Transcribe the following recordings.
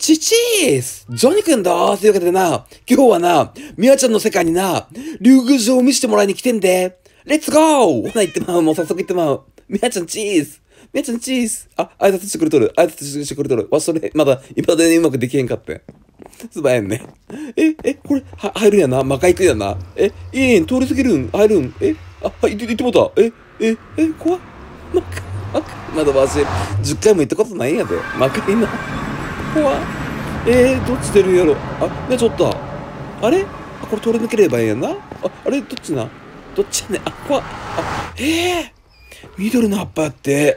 チチースジョニくんだーというわけでな、今日はな、ミワちゃんの世界にな、竜宮城を見せてもらいに来てんで。レッツゴーほな行ってまう。もう早速行ってまう。ミワちゃんチーズミワちゃんチーズ挨拶してくれとる。挨拶してくれとる。わ、それ、まだ、今でうまくできへんかって。すばやんね。これ、入るんやな。魔界行くんやな。いいん、通り過ぎるん、入るん。はい、行ってもうた。怖っ。まだわし、10回も行ったことないんやで。魔界な。怖っ。どっち出るんやろ。ね、ちょっと。あれこれ通り抜ければいいんやな。あれどっちな。どっちやねん。怖っ。緑の葉っぱやって、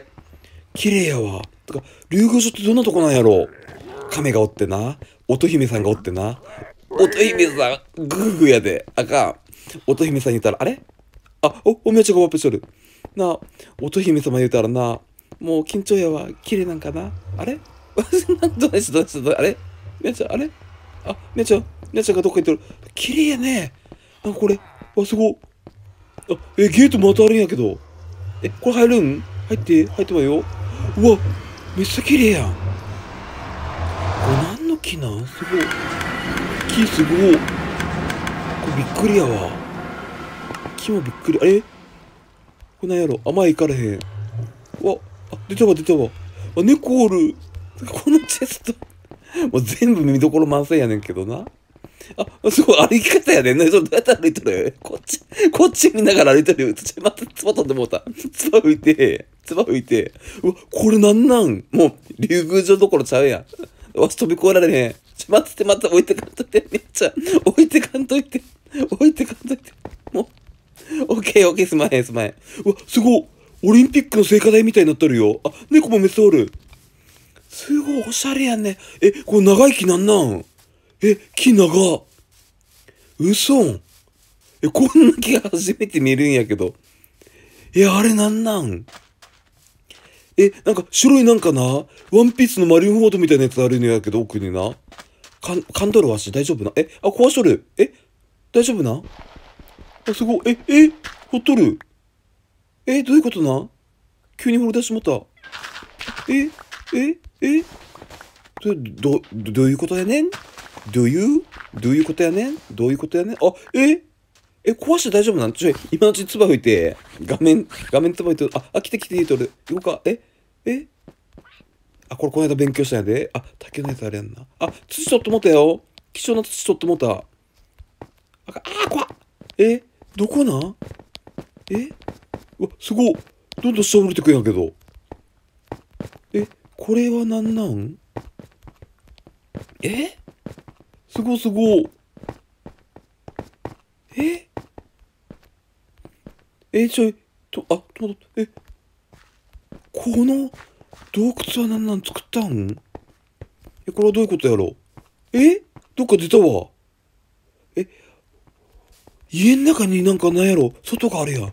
綺麗やわ。てか、竜宮城ってどんなとこなんやろ。亀がおってな。乙姫さんがおってな。乙姫さん、グーグーやで。あかん。乙姫さん言ったら、あれおみやちゃんがワップしとる。な、乙姫様言うたらな、もう緊張やわ。綺麗なんかな。あれどうしたあれみやちゃん、あれみやちゃんがどっか行ってる。綺麗やね。なんかこれ、すご。ゲートまたあるんやけど。これ入るん入ってばよ。うわ、めっちゃ綺麗やん。これ何の木なんすごい。木すごい。これびっくりやわ。木もびっくり。これなんやろ。前行かれへん。出たわ。猫おる。このチェスト。もう全部見どころ満載やねんけどな。すごい歩き方やねんね。それどうやって歩いてる。こっち見ながら歩いてるよ。また、つば飛んでもうた。つば吹いて。うわ、これなんなん。もう、竜宮城どころちゃうやん。わし飛び越えられへん。待って、置いてかんといて。めっちゃ、置いてかんといて。もう、オッケー、すまへん。うわ、すごい。オリンピックの聖火台みたいになってるよ。猫もめっちゃおる。すごい、おしゃれやんね。これ長い木なんなん。木長。嘘ん。こんな木初めて見るんやけど。あれなんなん。なんか白いなんかな、ワンピースのマリンフォードみたいなやつあるんやけど、奥にな。噛んどるわし、大丈夫な。壊しとる。大丈夫な。すごい。ほっとる。どういうことな。急に掘り出しもた。どういうことやねん。どういうことやねん。壊して大丈夫なん。今のうちに唾吹いて、画面唾吹いてる。来て言うとる。行こうか。これこの間勉強したんやで。竹のやつあれやんな。土取ってもうたよ。貴重な土取ってもうた。怖っ。どこなん。うわ、すごい。どんどん下降りてくんやけど。これはなんなん。すごい。この洞窟はなん作ったん。これはどういうことやろ。どっか出たわ。家の中になんかなんやろ、外があるやん。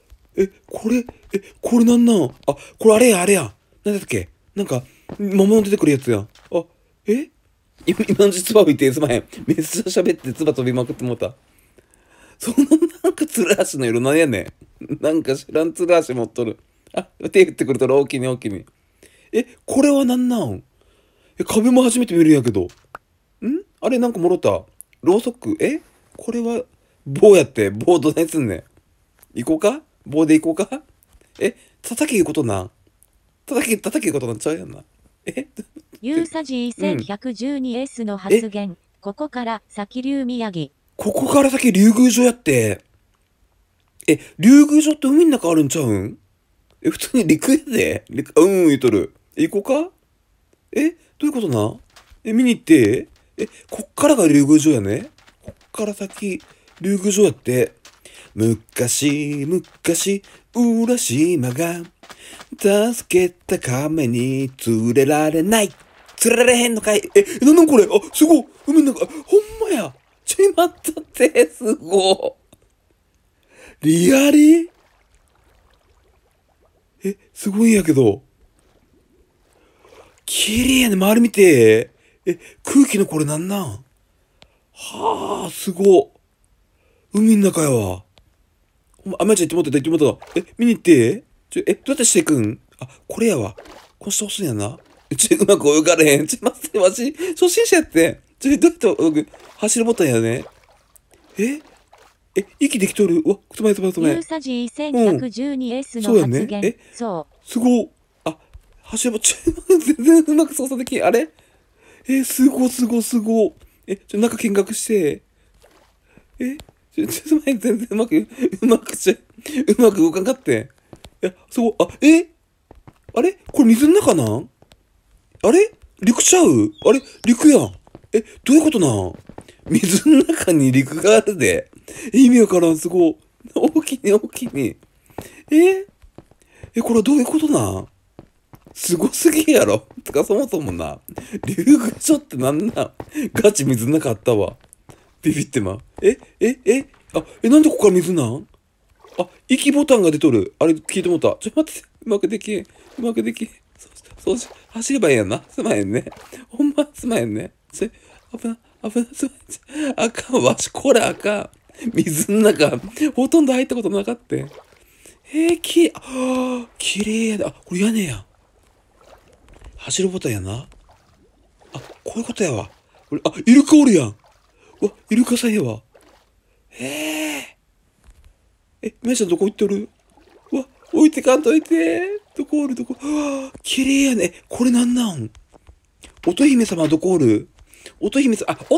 これなんなん。これあれや。なんだっけ。なんか、魔物出てくるやつやん。今のうち唾吹いて、すまへん。めっちゃ喋って唾飛びまくってもうた。そのなんかつる足の色なんやねん。なんか知らんつる足持っとる。手振ってくれたら大きに。これはなんなん。壁も初めて見るんやけど。あれなんかもろた。ろうそく。これは棒やって。棒どないすんねん。行こうか。棒で行こうか。叩きいうことなん。叩きいうことなんちゃうやんな。 ユーサジー 1112S の発言。ここから先竜宮城。 ここから先竜宮城やって。竜宮城って海の中あるんちゃうん。普通に陸やで。言うとる。行こうか。どういうことな。見に行って。こっからが竜宮城やね。こっから先、竜宮城やって。昔、浦島が、助けた亀に釣れられない。釣られへんのかい。なんこれ。すごい。海の中、ほんまや。待ったって、すごい。リアリすごいんやけど。綺麗やね。周り見て。空気のこれなんなん。はあ、すご。海の中やわ。まちゃん行ってもった。見に行って。どうやってしていくん。これやわ。こうして押すんやな。 うまく泳がれへん。待って、わし、初心者やって。どうやって泳ぐ？走るボタンやね。息できとる。うわ、つまえ。 ユーサジー 1112S の発言。そう。 すご。あ、走るボタン、全然うまく操作できん。あれ？すご。中見学して。つまえ、全然うまく動かんかって。いや、すご。あれこれ水の中なん？あれ陸ちゃう？あれ陸やん。どういうことなん？水の中に陸があるで。意味わからん、すごい。大きに。これはどういうことなん？すごすぎやろ。つか、そもそもな、竜宮城ってなんなん？ガチ水の中あったわ。ビビってまう。なんでここから水なん？息ボタンが出とる。あれ、聞いてもうた。待って、うまくできん。そう走ればいいやんな。すまへんね。ほんますまへんね。危な、すまへん。あかん、わし、これあかん。水の中、ほとんど入ったことなかった。きれいやだ。これ屋根やん。走るボタンやな。こういうことやわ。これ、イルカおるやん。イルカさんやわ。みやちゃんどこ行っとる？置いてかんといて。どこおる？綺麗やね。これなんなん？乙姫様どこおる？乙姫様、おった。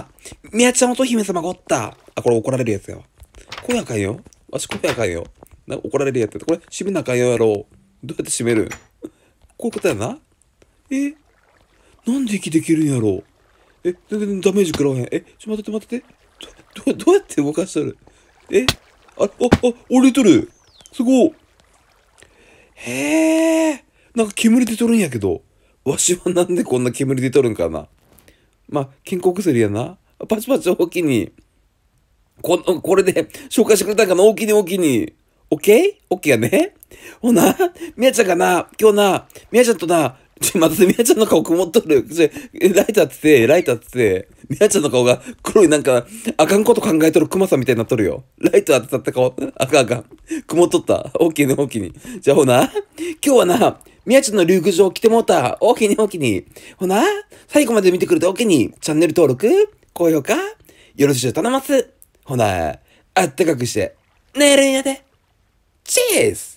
みやちゃん乙姫様がおった。これ怒られるやつやわ。これあかんよ。わしこれあかんよ。怒られるやつ。これ閉めなあかんよやろ。どうやって閉める？こういうことやな。なんで息できるんやろ。全然ダメージ食らわへん。待って。どうやって動かしとる？降りとる。すごい。なんか煙出とるんやけど。わしはなんでこんな煙出とるんかな。まあ、健康薬やな。パチパチ大きに。これで紹介してくれたんかな。大きに。オッケーやね。ほな、みやちゃんがな、今日な、みやちゃんとな、待って、みやちゃんの顔曇っとる。ライト当てて、みやちゃんの顔が黒いなんか、あかんこと考えとるクマさんみたいになっとるよ。ライト当てたって顔、あかん。曇っとった。大きに。じゃあほな、今日はな、みやちゃんの竜宮城来てもうた。大きに。ほな、最後まで見てくれて大きに、チャンネル登録、高評価、よろしく頼ます。ほな、あったかくして、寝るんやで。チーズ